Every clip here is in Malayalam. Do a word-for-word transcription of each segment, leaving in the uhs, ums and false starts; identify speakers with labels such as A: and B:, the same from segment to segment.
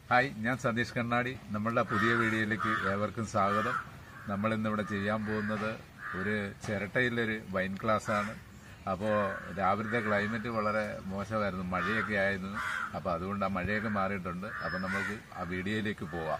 A: ഹായ്, ഞാൻ സതീഷ് കണ്ണാടി. നമ്മളുടെ പുതിയ വീഡിയോയിലേക്ക് ഏവർക്കും സ്വാഗതം. നമ്മൾ ഇന്നിവിടെ ചെയ്യാൻ പോകുന്നത് ഒരു ചിരട്ടയിലൊരു വൈൻ ക്ലാസ്സാണ്. അപ്പോൾ രാവിലത്തെ ക്ലൈമറ്റ് വളരെ മോശമായിരുന്നു, മഴയൊക്കെ ആയിരുന്നു. അപ്പോൾ അതുകൊണ്ട് ആ മഴയൊക്കെ മാറിയിട്ടുണ്ട്. അപ്പോൾ നമുക്ക് ആ വീഡിയോയിലേക്ക് പോവാം.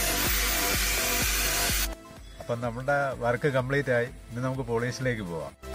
A: അപ്പം നമ്മുടെ വർക്ക് കംപ്ലീറ്റ് ആയി. ഇനി നമുക്ക് പോളിഷിലേക്ക് പോവാം.